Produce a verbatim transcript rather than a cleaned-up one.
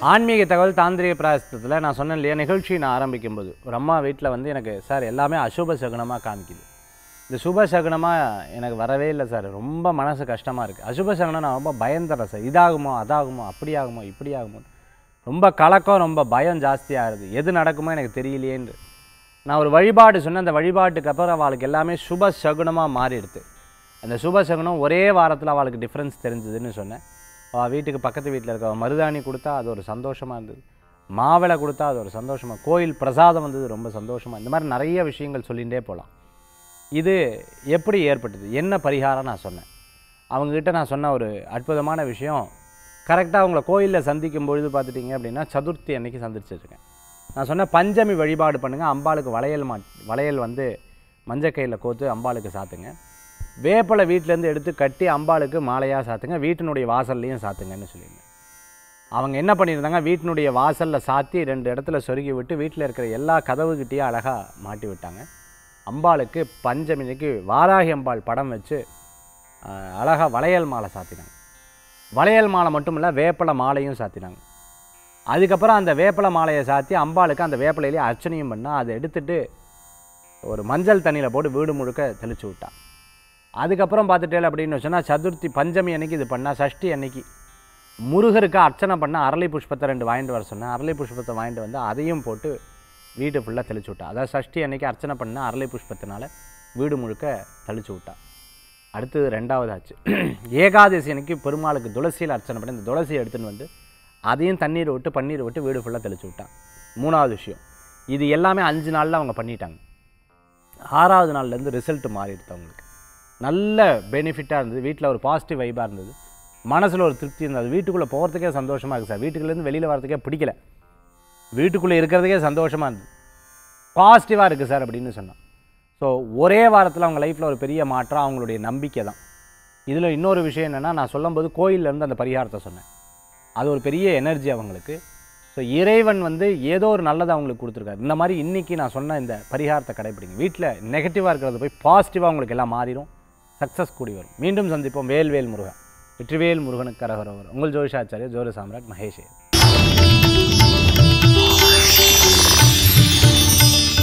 ஆன்மீக தகவல் தாந்திரிக பிராயசத்தில் நான் சொன்னேன் இல்லையா, நிகழ்ச்சி நான் ஆரம்பிக்கும்போது ஒரு அம்மா வீட்டில் வந்து எனக்கு சார் எல்லாமே அசுப சகுனமாக காமிக்குது, இந்த சுப சகுனமாக எனக்கு வரவே இல்லை சார், ரொம்ப மனசு கஷ்டமாக இருக்குது, அசுப சகுனம் நான் ரொம்ப பயந்துறேன் சார், இதாகுமோ அதாகுமோ அப்படி ஆகுமோ இப்படி ஆகுமோ, ரொம்ப கலக்கம், ரொம்ப பயம் ஜாஸ்தியாகுது, எது நடக்குமோ எனக்கு தெரியலையேன்று நான் ஒரு வழிபாடு சொன்னேன். அந்த வழிபாட்டுக்கு அப்புறம் அவளுக்கு எல்லாமே சுப சகுனமாக மாறிடுது. அந்த சுப சகுனம் ஒரே வாரத்தில் அவளுக்கு டிஃப்ரென்ஸ் தெரிஞ்சுதுன்னு சொன்னேன். அவள் வீட்டுக்கு பக்கத்து வீட்டில் இருக்க மருதாணி கொடுத்தா அது ஒரு சந்தோஷமாக இருந்தது, மாவிளை கொடுத்தா அது ஒரு சந்தோஷமாக, கோயில் பிரசாதம் வந்தது ரொம்ப சந்தோஷமாக. இந்த மாதிரி நிறைய விஷயங்கள் சொல்லிகிட்டே போகலாம். இது எப்படி ஏற்பட்டது, என்ன பரிகாரம் நான் சொன்னேன். அவங்கக்கிட்ட நான் சொன்ன ஒரு அற்புதமான விஷயம், கரெக்டாக அவங்கள கோயிலில் சந்திக்கும் பொழுது பார்த்துட்டிங்க அப்படின்னா சதுர்த்தி அன்னைக்கு சந்திச்சிருக்கேன். நான் சொன்ன பஞ்சமி வழிபாடு பண்ணுங்கள், அம்பாளுக்கு வளையல் மா வளையல் வந்து மஞ்சக்கையில் கோத்து அம்பாளுக்கு சாத்துங்க, வேப்பலை வீட்டிலேருந்து எடுத்து கட்டி அம்பாளுக்கு மாலையாக சாத்துங்க, வீட்டினுடைய வாசல்லையும் சாத்துங்கன்னு சொல்லியிருந்தேன். அவங்க என்ன பண்ணியிருந்தாங்க, வீட்டினுடைய வாசலில் சாத்தி ரெண்டு இடத்துல சொருகி விட்டு வீட்டில் இருக்கிற எல்லா கதவுகிட்டையும் அழகாக மாட்டி விட்டாங்க. அம்பாளுக்கு பஞ்சமிக்கு வாராகி அம்பாள் படம் வச்சு அழகாக வளையல் மாலை சாத்தினாங்க. வளையல் மாலை மட்டும் இல்லை, வேப்பலை மாலையும் சாத்தினாங்க. அதுக்கப்புறம் அந்த வேப்பலை மாலையை சாத்தி அம்பாளுக்கு அந்த வேப்பலையிலேயே அர்ச்சனையும் பண்ணால் அதை எடுத்துகிட்டு ஒரு மஞ்சள் தண்ணியில் போட்டு வீடு முழுக்க தெளித்து விட்டான். அதுக்கப்புறம் பார்த்துட்டேன் அப்படின்னு சொன்னால் சதுர்த்தி பஞ்சமி அன்னைக்கு இது பண்ணால், சஷ்டி அன்னைக்கு முருகருக்கு அர்ச்சனை பண்ணால் அரளி புஷ்பத்தை ரெண்டு வாங்கிட்டு வர சொன்னேன். அரளி புஷ்பத்தை வாங்கிட்டு வந்து அதையும் போட்டு வீடு ஃபுல்லாக தெளிச்சு விட்டா. அதாவது சஷ்டி அன்னைக்கு அர்ச்சனை பண்ணால் அரளி புஷ்பத்தினால வீடு முழுக்க தெளிச்சு விட்டா. அடுத்தது ரெண்டாவது ஆச்சு, ஏகாதசி அன்னைக்கு பெருமாளுக்கு துளசியில் அர்ச்சனை பண்ணி இந்த துளசியை எடுத்துன்னு வந்து அதையும் தண்ணீர் விட்டு பன்னீர் விட்டு வீடு ஃபுல்லாக தெளிச்சு விட்டான். மூணாவது விஷயம், இது எல்லாமே அஞ்சு நாளில் அவங்க பண்ணிட்டாங்க. ஆறாவது நாள்லேருந்து ரிசல்ட் மாறிடுது. அவங்களுக்கு நல்ல பெனிஃபிட்டாக இருந்தது, வீட்டில் ஒரு பாசிட்டிவ் வைப்பாக இருந்தது, மனசில் ஒரு திருப்தி இருந்தது, வீட்டுக்குள்ளே போகிறதுக்கே சந்தோஷமாக இருக்குது சார், வீட்டுக்குள்ளேருந்து வெளியில் வரதுக்கே பிடிக்கல, வீட்டுக்குள்ளே இருக்கிறதுக்கே சந்தோஷமாக இருந்தது, பாசிட்டிவாக இருக்குது சார் அப்படின்னு சொன்னான். ஸோ ஒரே வாரத்தில் அவங்க லைஃப்பில் ஒரு பெரிய மாற்றம், அவங்களுடைய நம்பிக்கை தான். இதில் இன்னொரு விஷயம் என்னென்னா, நான் சொல்லும்போது கோயிலேருந்து அந்த பரிகாரத்தை சொன்னேன், அது ஒரு பெரிய எனர்ஜி அவங்களுக்கு. ஸோ இறைவன் வந்து ஏதோ ஒரு நல்லதை அவங்களுக்கு கொடுத்துருக்காரு. இந்த மாதிரி இன்றைக்கி நான் சொன்ன இந்த பரிகாரத்தை கடைப்பிடிங்க, வீட்டில் நெகட்டிவாக இருக்கிறத போய் பாசிட்டிவாக உங்களுக்கு எல்லாம் மாறிடும், சக்ஸஸ் கூடி வரும். மீண்டும் சந்திப்போம். வேல்வேல் முருகன், வெற்றிவேல் முருகனுக்கு கரகரோவர். உங்கள் ஜோதிஷாச்சாரியர் ஜோதிட சாம்ராட் மகேஷ்.